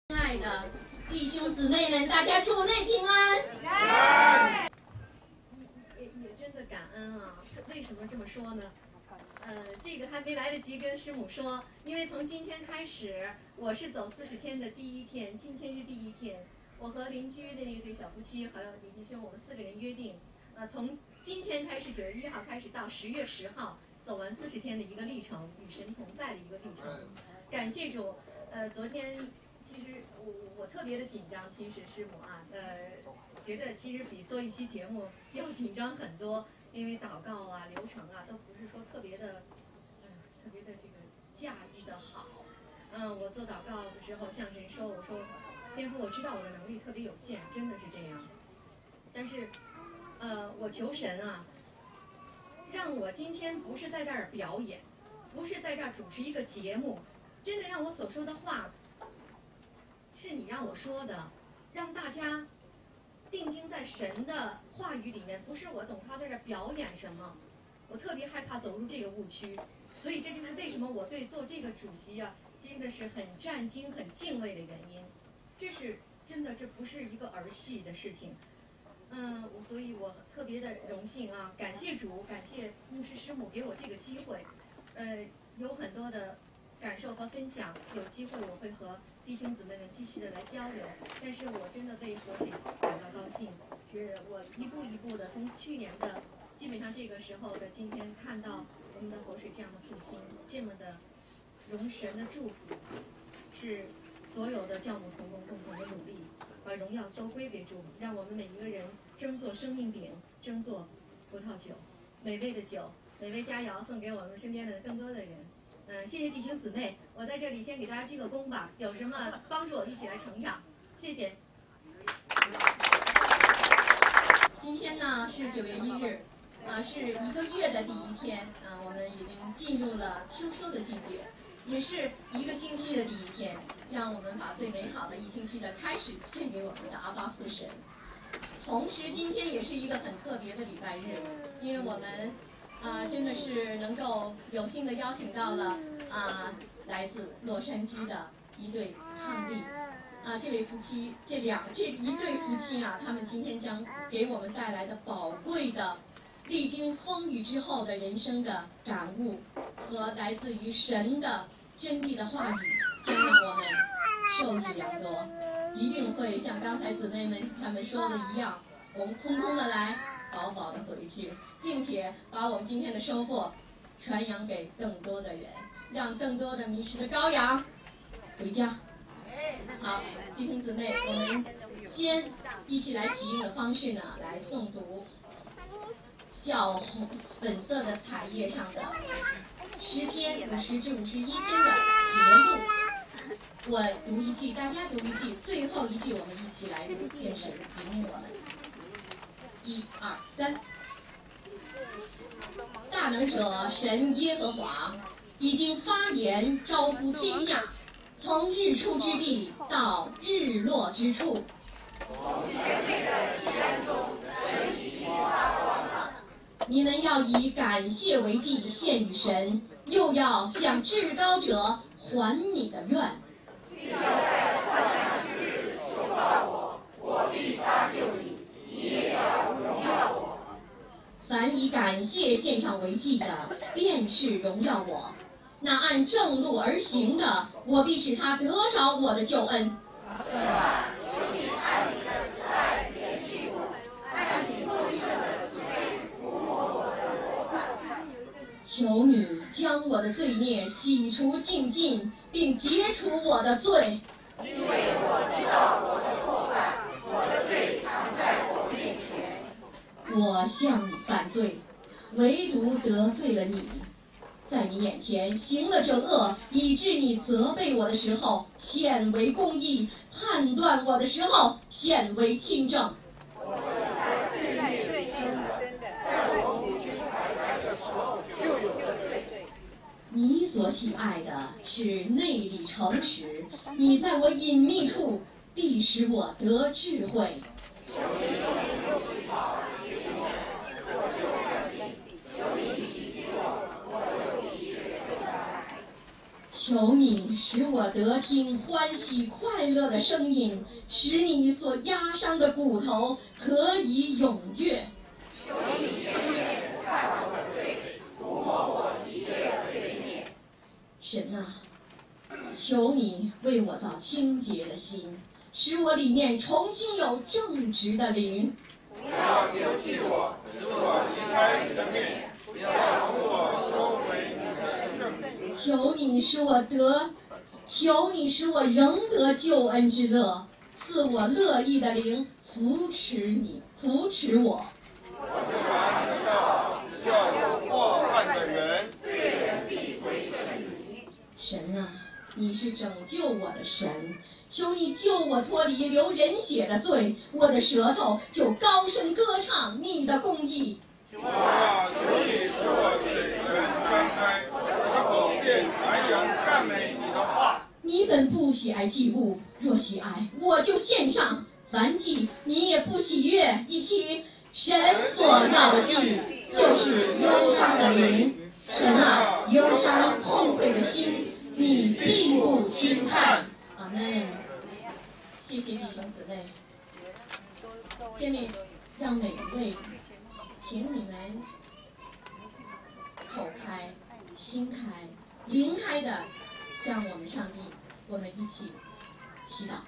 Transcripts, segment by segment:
亲爱的弟兄姊妹们，大家主内平安。 也真的感恩啊！为什么这么说呢？这个还没来得及跟师母说，因为从今天开始，我是走40天的第一天，今天是第一天。我和邻居的那个对小夫妻还有李弟兄，我们4个人约定，从今天开始，9月1号开始到10月10号，走完40天的一个历程，与神同在的一个历程。感谢主。昨天其实我特别的紧张，其实师母啊，觉得其实比做一期节目要紧张很多，因为祷告啊、流程啊都不是说特别的这个驾驭的好。我做祷告的时候向神说，我说天父，我知道我的能力特别有限，真的是这样。但是我求神啊，让我今天不是在这儿表演，不是在这儿主持一个节目，真的让我所说的话是你让我说的，让大家定睛在神的话语里面，不是我董涛在这儿表演什么。我特别害怕走入这个误区，所以这就是为什么我对做这个主席啊，真的是很战兢、很敬畏的原因。这是真的，这不是一个儿戏的事情。所以我特别的荣幸啊，感谢主，感谢牧师师母给我这个机会。有很多的感受和分享，有机会我会和弟兄姊妹们继续的来交流。但是我真的为活水感到高兴，是我一步一步的从去年的基本上这个时候的今天，看到我们的活水这样的复兴，这么的容神的祝福，是所有的教牧同工共同的努力，把荣耀都归给主，让我们每一个人争做生命饼，争做葡萄酒，美味的酒，美味佳肴送给我们身边的更多的人。谢谢弟兄姊妹，我在这里先给大家鞠个躬吧，有什么帮助我一起来成长，谢谢。今天呢是9月1日，是1个月的第一天，我们已经进入了秋收的季节，也是1个星期的第一天，让我们把最美好的1星期的开始献给我们的阿爸父神。同时，今天也是一个很特别的礼拜日，因为我们真的是能够有幸的邀请到了来自洛杉矶的一对伉俪。这位夫妻，这一对夫妻啊，他们今天将给我们带来的宝贵的历经风雨之后的人生的感悟和来自于神的真谛的话语，将让我们受益良多。一定会像刚才姊妹们他们说的一样，我们空空的来，饱饱的回去，并且把我们今天的收获传扬给更多的人，让更多的迷失的羔羊回家。好，弟兄姊妹，我们先一起来起应的方式呢，来诵读小红粉色的彩页上的诗篇50至51篇的节录。我读一句，大家读一句，最后一句我们一起来读，愿神引领我们。1、2、3。大能者神耶和华已经发言招呼天下，从日出之地到日落之处。从全备的西安中，神已经发光了。你们要以感谢为祭献与神，又要向至高者还你的愿。必要在患难之日求告我，我必搭救你，你也要荣耀我。凡以感谢献上为祭的，便是荣耀我。那按正路而行的，我必使他得着我的救恩。求你按你的慈爱怜恤我，按你丰盛的慈悲涂抹我的过犯。求你将我的罪孽洗除净尽，并解除我的罪。因为我知道我的过犯，我的罪藏在我面前。我向你犯罪，唯独得罪了你。在你眼前行了这恶，以致你责备我的时候显为公义，判断我的时候显为清正。我是在罪孽里生的，在我母亲怀胎的时候就有这罪。你所喜爱的是内里诚实，你在我隐秘处必使我得智慧。求你用你用石草洁净我，我就干净；求你洗涤我，我就比雪更白。 求你使我得听欢喜快乐的声音，使你所压伤的骨头可以踊跃。 求你原谅我犯我的罪，涂抹我一切的罪孽。 神啊，求你为我造清洁的心，使我里面重新有正直的灵。 不要丢弃我，使我离开你的面，不要从我收回你的圣灵。 求你使我仍得救恩之乐，赐我乐意的灵，扶持我。 我就把你的道指教有过犯的人，罪人必归顺你。 神啊，你是拯救我的神，求你救我脱离流人血的罪，我的舌头就高声歌唱你的公义。 主啊，求你使我嘴唇张开，我的口便传扬赞美你的话。 你本不喜爱祭物，若喜爱，我就献上。凡祭你也不喜悦，一起神所闹的祭，就是忧伤的灵。神啊，忧伤痛悔的心，你并不轻看。阿门。谢谢弟兄姊妹。下面让每一位，请你们口开、心开、灵开的向我们上帝，我们一起祈祷。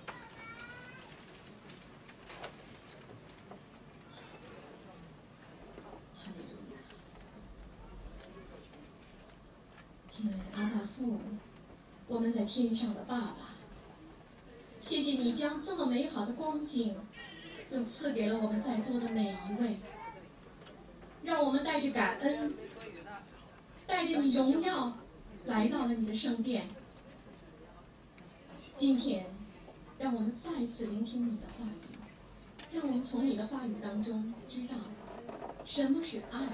哈利路亚！亲爱的阿爸父，我们在天上的爸爸，谢谢你将这么美好的光景又赐给了我们在座的每一位，让我们带着感恩，带着你荣耀来到了你的圣殿。今天让我们再次聆听你的话语，让我们从你的话语当中知道什么是爱。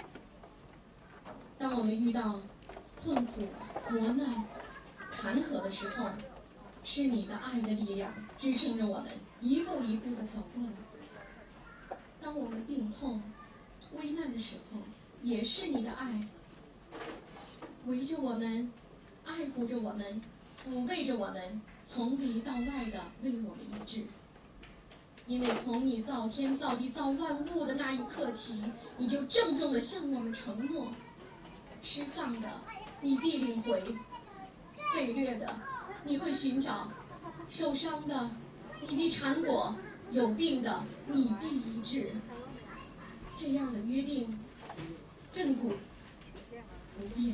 当我们遇到困苦、磨难、坎坷的时候，是你的爱的力量支撑着我们一步一步地走过来。当我们病痛、危难的时候，也是你的爱围着我们，爱护着我们，抚慰着我们，从里到外的为我们医治。因为从你造天造地造万物的那一刻起，你就郑重地向我们承诺：失丧的你必领回，被掠的你会寻找，受伤的你必缠裹，有病的你必医治。这样的约定亘古不变。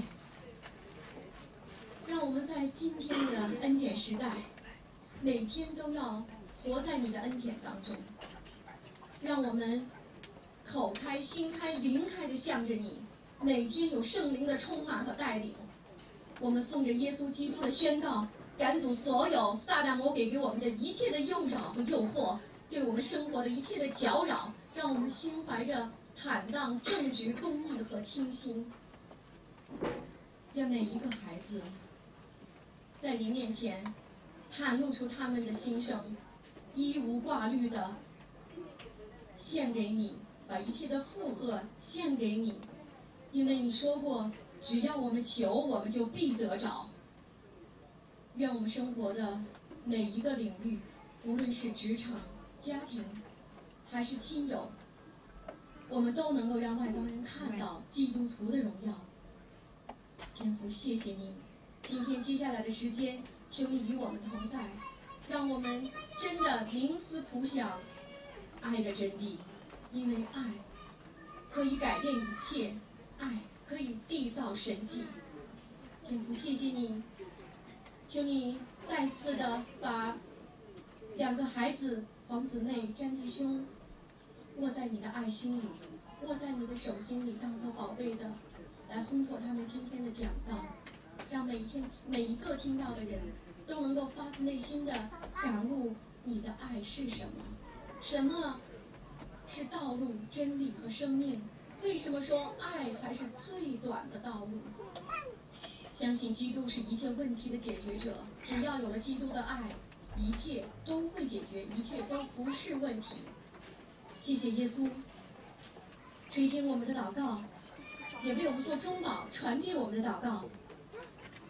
让我们在今天的恩典时代，每天都要活在你的恩典当中。让我们口开、心开、灵开的向着你，每天有圣灵的充满和带领。我们奉着耶稣基督的宣告，赶走所有撒旦魔鬼给我们的一切的诱扰和诱惑，对我们生活的一切的搅扰，让我们心怀着坦荡、正直、公义和清心。愿每一个孩子在你面前袒露出他们的心声，一无挂虑的献给你，把一切的负荷献给你，因为你说过，只要我们求，我们就必得着。愿我们生活的每一个领域，无论是职场、家庭，还是亲友，我们都能够让外邦人看到基督徒的荣耀。天父，谢谢你，今天接下来的时间，求你与我们同在，让我们真的冥思苦想爱的真谛，因为爱可以改变一切，爱可以缔造神迹。天父，谢谢你，求你再次的把两个孩子黄姊妹、詹弟兄握在你的爱心里，握在你的手心里，当作宝贝的来烘托他们今天的讲道，让每一个听到的人都能够发自内心的感悟你的爱是什么，什么是道路、真理和生命，为什么说爱才是最短的道路？相信基督是一切问题的解决者，只要有了基督的爱，一切都会解决，一切都不是问题。谢谢耶稣垂听我们的祷告，也为我们做中保，传递我们的祷告。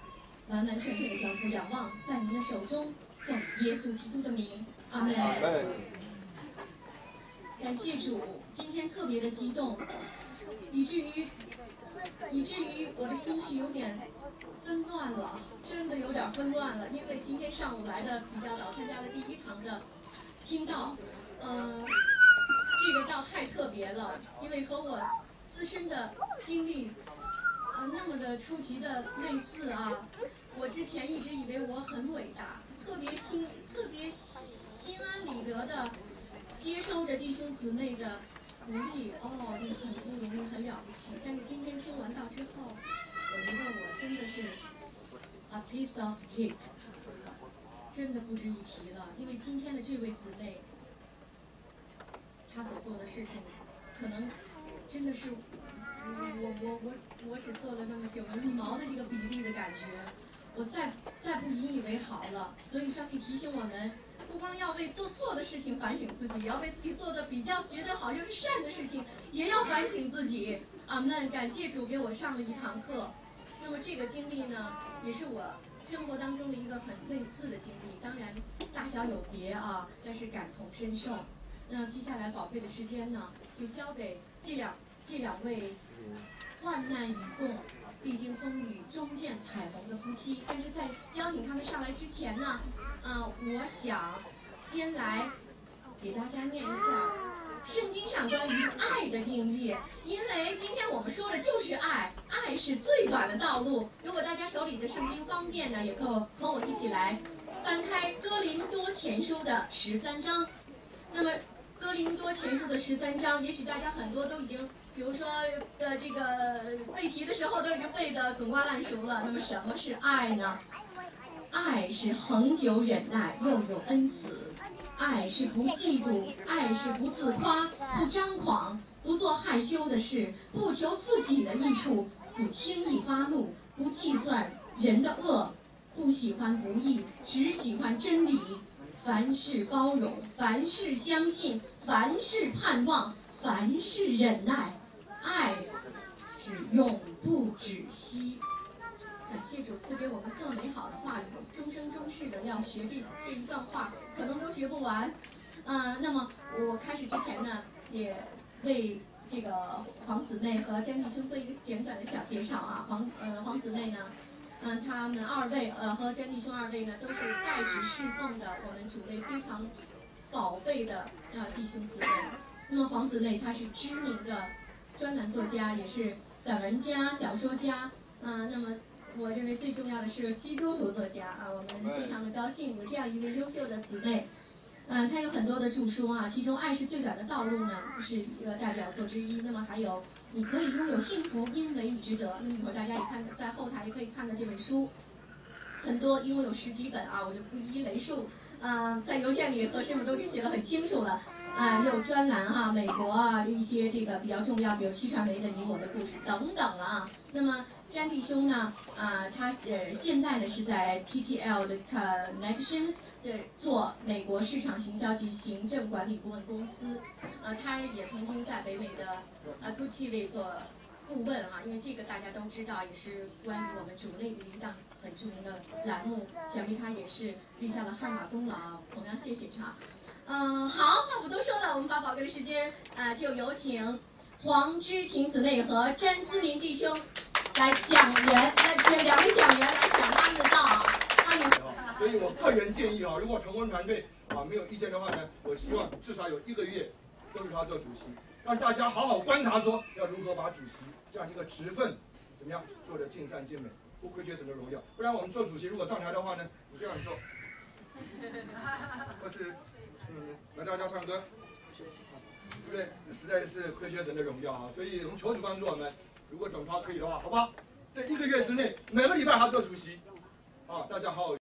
完完全全的交出仰望在您的手中，奉耶稣基督的名，阿门。感谢主，今天特别的激动，以至于我的心绪有点纷乱了，真的有点纷乱了。因为今天上午来的比较早，参加了第1堂的听道，这个道太特别了，因为和我自身的经历那么的出奇的类似啊。我之前一直以为我很伟大，特别心安理得的接收着弟兄姊妹的鼓励，这很不容易，很了不起。但是今天听完道之后，我觉得我真的是 a piece of cake， 真的不值一提了。因为今天的这位姊妹，她所做的事情，可能真的是我只做了那么9个1毛的这个比例的感觉，我再不引以为豪了。所以上帝提醒我们，不光要为做错的事情反省自己，也要为自己做的比较觉得好像是善的事情，也要反省自己。阿门！感谢主给我上了1堂课。那么这个经历呢，也是我生活当中的一个很类似的经历，当然大小有别啊，但是感同身受。那接下来宝贵的时间呢，就交给这两位患难与共、历经风雨、终见彩虹的夫妻。但是在邀请他们上来之前呢，我想先来给大家念一下圣经上关于爱的定义，因为今天我们说的就是爱，爱是最短的道路。如果大家手里的圣经方便呢，也可以和我一起来翻开哥林多前书的13章。那么哥林多前书的13章，也许大家很多都已经，比如说这个背题的时候都已经背得滚瓜烂熟了。那么什么是爱呢？爱是恒久忍耐，又有恩慈；爱是不嫉妒，爱是不自夸，不张狂，不做害羞的事，不求自己的益处，不轻易发怒，不计算人的恶，不喜欢不义，只喜欢真理。凡事包容，凡事相信，凡事盼望，凡事忍耐，爱是永不止息。感谢主赐给我们这么美好的话语，终生终世的要学这一段话，可能都学不完。那么我开始之前呢，也为这个黄姊妹和詹弟兄做一个简短的小介绍啊。黄姊妹呢，他们2位和詹弟兄2位呢，都是代职侍奉的我们主内非常宝贝的弟兄姊妹。那么黄姊妹她是知名的专栏作家，也是散文家、小说家。那么我认为最重要的是基督徒作家啊，我们非常的高兴有这样一位优秀的姊妹。她有很多的著书啊，其中《爱是最短的道路》呢是一个代表作之一。那么还有你可以拥有幸福，因为你值得。那么一会儿大家也看，在后台也可以看到这本书，很多一共有10几本啊，我就不一一雷数。在邮件里和师母都写得很清楚了。也有专栏啊，美国啊一些这个比较重要，比如七传媒的你我的故事等等啊。那么詹弟兄呢，他现在呢是在 PTL 的 Connections 做美国市场行销及行政管理顾问公司。他也曾经在北美的Good TV 做顾问啊，因为这个大家都知道，也是关于我们主内的一档很著名的栏目，想必他也是立下了汗马功劳，我们要谢谢他。好，话不多说了，我们把宝贵的时间就有请黄之婷姊妹和詹思明弟兄来2位讲员来讲他们的道。 所以我个人建议如果成功团队没有意见的话呢，我希望至少有1个月都是他做主席，让大家好好观察说要如何把主席这样一个职分怎么样做得尽善尽美，不亏缺神的荣耀。不然我们做主席如果上台的话呢，你这样做，或是来大家唱歌，对不对？实在是亏缺神的荣耀啊！所以我们求主帮助我们，如果董超可以的话，好不好？在1个月之内，每个礼拜他做主席，大家好好。